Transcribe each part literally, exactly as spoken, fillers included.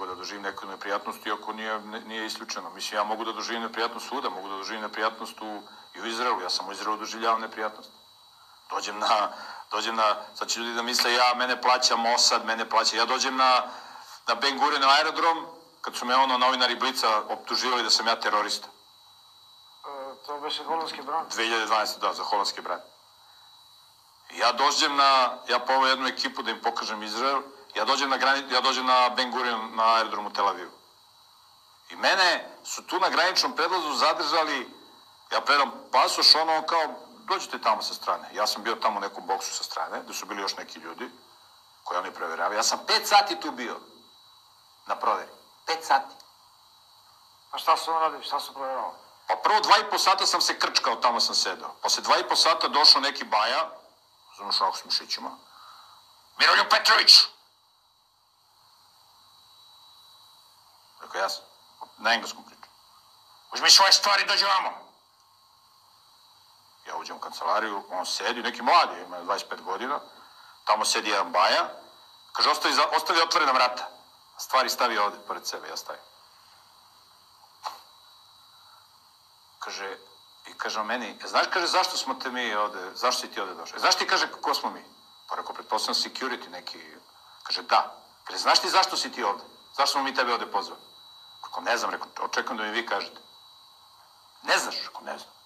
mogu da doživim neku neprijatnost, iako nije, nije isključeno. Mislim, ja mogu da doživim neprijatnost svuda, mogu da doživim neprijatnost u, i u Izraelu. Ja sam u Izraelu doživljavam neprijatnost. Dođem na, dođem na, sad će ljudi da misle, ja, mene plaća Mossad, mene plaća, ja dođem na, na Ben Gurion aerodrom, kad su me ono novinari Blica optuživali da sam ja terorista. E, to beše holandski bran? dve hiljade dvanaeste. da, za holandski bran. Ja dođem na, ja povem jednu ekipu da im pokažem Izrael, ja dođem na, grani, ja dođem na Ben Gurion na aerodromu Tel Avivu. I mene su tu na graničnom predlazu zadržali, ja predam pasoš, ono kao, dođite tamo sa strane. Ja sam bio tamo u nekom boksu sa strane, gde su bili još neki ljudi koji oni preveravaju. Ja sam pet sati tu bio na proveri. Pet sati. A šta su on radili, šta su proveravali? Pa prvo dva i po sata sam se krčkao, tamo sam sedao. Posle dva i po sata došao neki baja, znaš ovako s mišićima, Miroljub Petrović! Rekao, ja sam, na engleskom pričam. Uzmi svoje stvari, dođi vamo. Ja uđem u kancelariju, on sedi, neki mladi, ima dvadeset pet godina, tamo sedi jedan baja, kaže, ostavi, ostavi otvorena vrata, stvari stavi ovde, pored sebe, ja stavim. Kaže, i kaže on meni, znaš, kaže, zašto smo te mi ovde, zašto si ti ovde došao? Znaš ti, kaže, ko smo mi? Pa rekao, pretpostavljam security neki. Kaže, da. Kaže, znaš ti zašto si ti ovde? Zašto smo mi tebe ovde pozvali? Rekao, ne znam, rekao, očekujem da mi vi kažete. Ne znaš? Rekao, ne znam.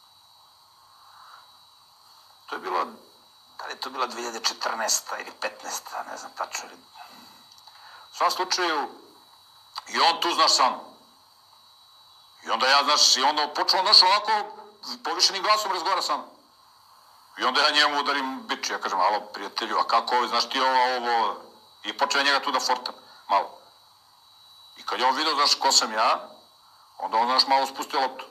To je bilo, da li je to bila dve hiljade četrnaesta. ili petnaesta. ne znam tačno. U svom slučaju, i on tu, znaš, sa mnom. I onda ja, znaš, i onda počeo, znaš, ovako, povišenim glasom razgovara sa mnom. I onda ja njemu udarim bič, ja kažem, alo, prijatelju, a kako ovo, znaš ti ovo, ovo, i počeo njega tu da fortam, malo. I kad je on vidio, znaš, ko sam ja, onda on, znaš, malo spustio loptu.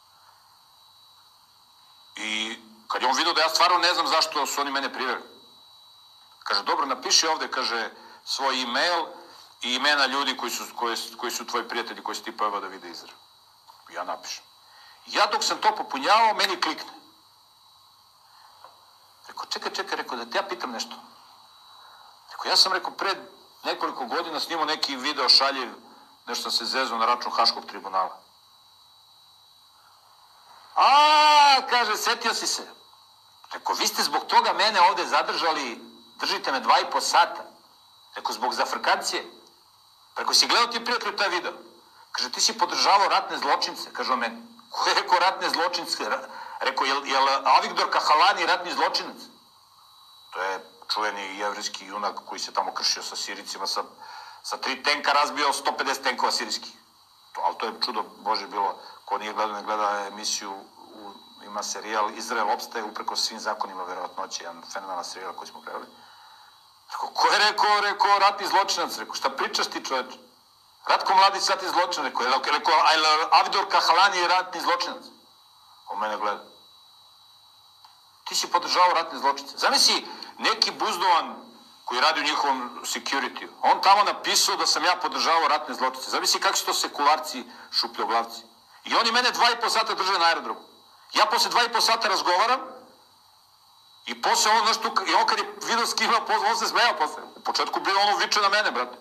I kad je on vidio da ja stvarno ne znam zašto su oni mene priveli. Kaže, dobro, napiši ovde, kaže, svoj e-mail i imena ljudi koji su, koji, koji su tvoji prijatelji, koji su ti pojavao da vide Izrael. Ja napišem. Ja dok sam to popunjavao, meni klikne. Rekao, čekaj, čekaj, rekao, da te ja pitam nešto. Rekao, ja sam, rekao, pred nekoliko godina snimao neki video šaljiv, nešto sam se zezao na račun Haškog tribunala. A, kaže, setio si se. Rekao, vi ste zbog toga mene ovde zadržali, držite me dva i po sata. Rekao, zbog zafrkancije. Rekao, si gledao ti prijatelju taj video? Kaže, ti si podržavao ratne zločince, kaže on meni. Ko je rekao ratne zločince? Rekao, je li Avigdor Kahalani ratni zločinac? To je čuveni jevrijski junak koji se tamo kršio sa Siricima, sa, sa tri tenka razbio sto pedeset tenkova sirijskih. To, ali to je čudo Bože bilo. Ko nije gledao, ne gleda emisiju, u, ima serijal Izrael opstaje upreko svim zakonima verovatnoće, jedan fenomenalan serijal koji smo gledali. Rekao, ko je rekao, rekao ratni zločinac? Rekao, šta pričaš ti, čoveče? Ratko Mladić ratni zločinac, rekao, rekao, Avigdor Kahalani je ratni zločinac. On mene gleda. Ti si podržavao ratne zločince. Zamisli, neki buzdovan koji radi u njihovom security, on tamo napisao da sam ja podržavao ratne zločince. Zamisli kakvi su to sekularci, šupljoglavci. I oni mene dva i po sata drže na aerodromu. Ja posle dva i po sata razgovaram i posle on, znaš, tu, i on kad je vidio s kim ima pozvao, on se smejao posle. U početku bilo ono viče na mene, brate.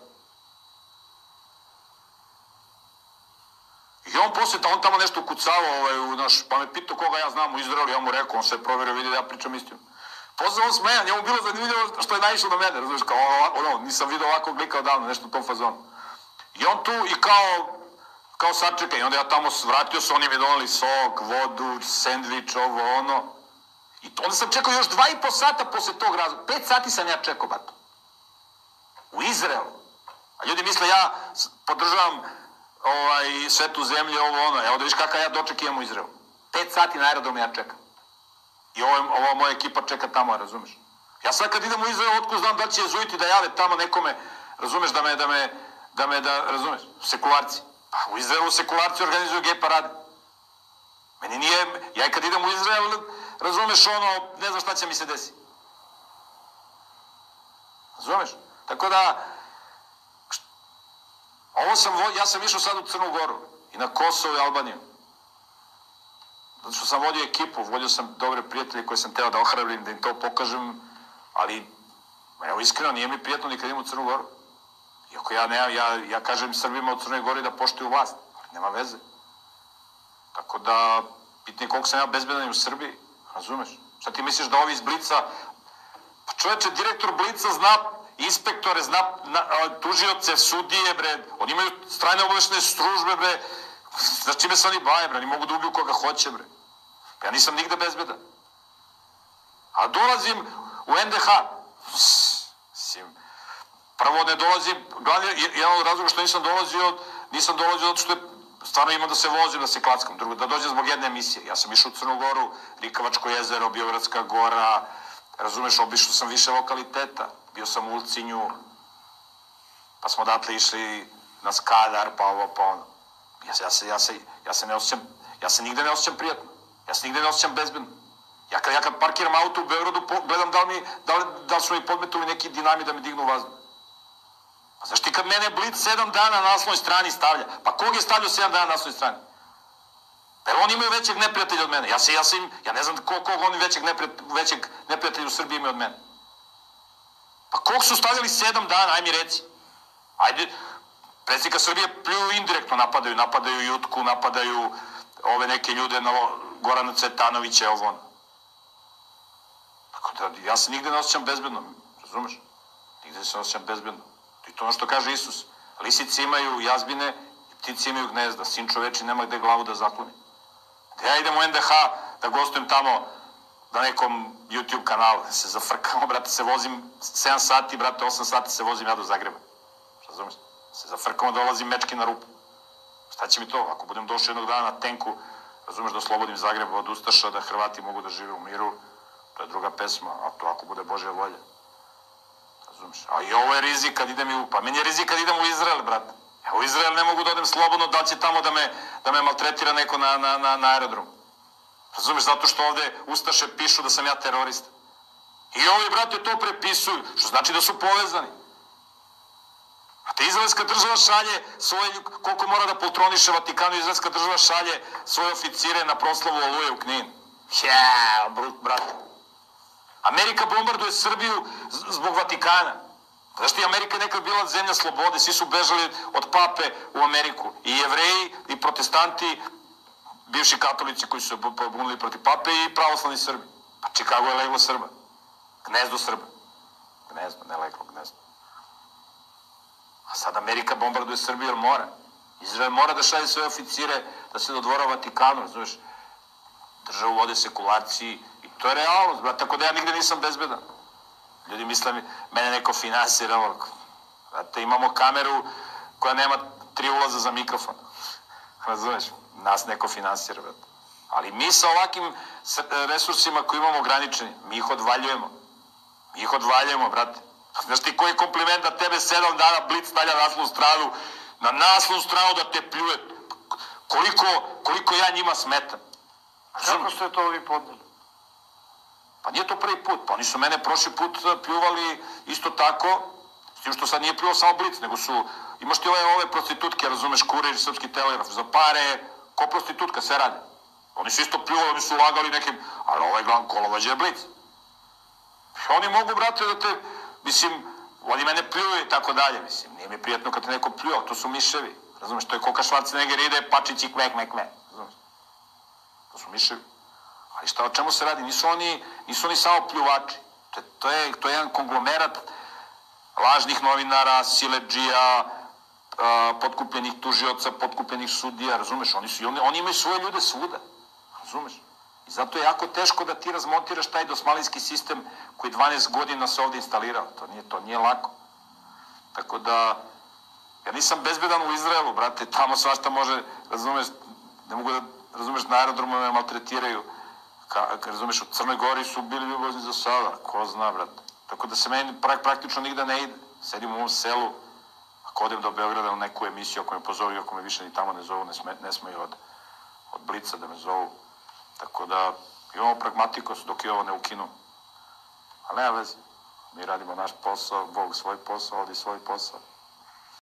I on posle, on tamo nešto ukucavao, ovaj, u naš, pa me pitao koga ja znam u Izraelu, ja mu rekao, on sve proverio, vidi da ja pričam istinu. Posle on smeja, njemu bilo zanimljivo što je naišao na mene, razumiješ, kao ono, nisam vidio ovakvog lika odavno, nešto u tom fazonu. I on tu i kao, kao sačekaj, i onda ja tamo vratio se, oni mi donali sok, vodu, sendvič, ovo, ono. I onda sam čekao još dva i po sata posle tog razloga, pet sati sam ja čekao, bato. U Izraelu. A ljudi misle, ja podržavam ovaj, svetu zemlje, ovo ono, evo da viš kakav ja doček imam u Izraelu. Pet sati na aerodromu ja čekam. I ovo, ovo moja ekipa čeka tamo, razumeš? Ja sad kad idem u Izrael, otko znam da će jezuiti da jave tamo nekome, razumeš, da me, da me, da me, da, razumeš, sekularci. Pa u Izraelu sekularci organizuju gej parade. Meni nije, ja kad idem u Izrael, razumeš, ono, ne znam šta će mi se desiti. Razumeš? Tako da, ovo sam, ja sam išao sad u Crnu Goru i na Kosovo i Albaniju. Zato što sam vodio ekipu, vodio sam dobre prijatelje koje sam teo da ohrabrim, da im to pokažem, ali, evo iskreno, nije mi prijatno ni kad idem u Crnu Goru. Iako ja, ne, ja, ja kažem Srbima u Crnoj Gori da poštuju vlast, nema veze. Tako da, pitanje koliko sam ja bezbedan u Srbiji, razumeš? Šta ti misliš da ovi iz Blica, pa čoveče, direktor Blica zna inspektore, zna na, tužioce, sudije, bre, oni imaju strane obaveštene službe, bre, znaš čime se oni baje, bre, oni mogu da ubiju koga hoće, bre. Ja nisam nigde bezbedan. A dolazim u en de ha, sim, prvo ne dolazim, glavni, jedan od razloga što nisam dolazio, nisam dolazio zato što je, stvarno imam da se vozim, da se klackam, drugo, da dođem zbog jedne emisije. Ja sam išao u Crnu Goru, Rikavačko jezero, Biogradska gora, razumeš, obišao sam više lokaliteta, bio sam u Ulcinju, pa smo odatle išli na Skadar, pa ovo, pa ono. Ja, ja, se, ja, se, ja se ne osjećam, ja se nigde ne osjećam prijatno, ja se nigde ne osjećam bezbedno. Ja kad, ja kad parkiram auto u Beogradu, gledam da li, mi, da li, da li su mi podmetuli neki dinami da mi dignu vazduh. A znaš ti kad mene Blic sedam dana na naslovnoj strani stavlja, pa kog je stavljao sedam dana na naslovnoj strani? Pa jer oni imaju većeg neprijatelja od mene. Ja, se, ja, se im, ja ne znam kog, kog oni većeg, neprijatelja, većeg neprijatelja u Srbiji imaju od mene. Pa kog su stavljali sedam dana, aj mi reci. Ajde, predsjednika Srbije pljuju indirektno, napadaju, napadaju Jutku, napadaju ove neke ljude, na Gorana Cvetanovića, ovo ono. Tako da, ja se nigde ne osjećam bezbedno, razumeš? Nigde se ne osjećam bezbedno. I to ono što kaže Isus. Lisice imaju jazbine, ptice imaju gnezda, sin čoveči nema gde glavu da zakloni. Da ja idem u en de ha da gostujem tamo na nekom YouTube kanalu, da se zafrkamo, brate, se vozim sedam sati, brate, osam sati se vozim ja do Zagreba. Razumeš? Se zafrkamo, dolazim mečki na rupu. Šta će mi to? Ako budem došao jednog dana na tenku, razumeš, da oslobodim Zagreb od Ustaša, da Hrvati mogu da žive u miru, to je druga pesma, a to ako bude Božja volja. Razumeš? A i ovo je rizik kad idem u... Pa meni je rizik kad idem u Izrael, brate. Ja u Izrael ne mogu da odem slobodno, da će tamo da me, da me maltretira neko na, na, na, na aerodromu. Razumeš? Zato što ovde Ustaše pišu da sam ja terorista. I ovi, brate, to prepisuju, što znači da su povezani. A te izraelska država šalje svoje, koliko mora da poltroniše Vatikanu, izraelska država šalje svoje oficire na proslavu Oluje u Knin. Ja, brut, brate. Amerika bombarduje Srbiju zbog Vatikana. Znaš ti, Amerika je nekad bila zemlja slobode, svi su bežali od pape u Ameriku. I Jevreji, i protestanti, bivši katolici koji su se pobunili protiv pape i pravoslavni Srbi. Pa Čikago je leglo Srba. Gnezdo Srba. Gnezdo, ne leglo, gnezdo. A sad Amerika bombarduje Srbiju jer mora. Izrael mora da šalje svoje oficire da se dodvora Vatikanu, razumiješ? Državu vode sekularci i to je realnost, brate, tako da ja nigde nisam bezbedan. Ljudi misle mi, mene neko finansira, brate, imamo kameru koja nema tri ulaza za mikrofon. Razumiješ? Nas neko finansira, brate. Ali mi sa ovakvim resursima koji imamo ograničeni, mi ih odvaljujemo. Mi ih odvaljujemo, brate. Znaš ti koji kompliment da tebe sedam dana Blic stavlja naslovnu stranu, na naslovnu stranu da te pljuje. Koliko, koliko ja njima smetam. Kako ste to vi podneli? Pa nije to prvi put. Pa oni su mene prošli put pljuvali isto tako, s tim što sad nije pljuvao samo Blic, nego su, imaš ti ove, ove prostitutke, razumeš, Kurir, Srpski telegraf, za pare, ko prostitutka se radi. Oni su isto pljuvali, oni su lagali nekim, ali ovaj glavno kolovođa je Blic. Oni mogu, brate, da te, mislim, oni mene pljuju i tako dalje, mislim, nije mi prijatno kad te neko pljuje, to su miševi, razumeš, to je koka Schwarzenegger ide, pačići kve, kve, kve, razumeš, to su miševi. Ali šta, o čemu se radi? Nisu oni, nisu oni samo pljuvači, to je, to je, to je jedan konglomerat lažnih novinara, siledžija, potkupljenih tužioca, potkupljenih sudija, razumeš, oni, su, oni, oni imaju svoje ljude svuda, razumeš. I zato je jako teško da ti razmontiraš taj dosmanlijski sistem koji dvanaest godina se ovde instalirao. To nije, to nije lako. Tako da, ja nisam bezbedan u Izraelu, brate, tamo svašta može, razumeš, ne mogu da, razumeš, na aerodromu me maltretiraju. Ka, razumeš, u Crnoj Gori su bili ljubazni za sada, ko zna, brate. Tako da se meni prak, praktično nigde ne ide. Sedim u ovom selu, ako odem do Beograda u neku emisiju, ako me pozovu, ako me više ni tamo ne zovu, ne, sme, ne smeju od, od Blica da me zovu. Tako da imamo pragmatikost dok je ovo ne ukinu. Ali nema veze. Mi radimo naš posao, Bog svoj posao, ovdje svoj posao.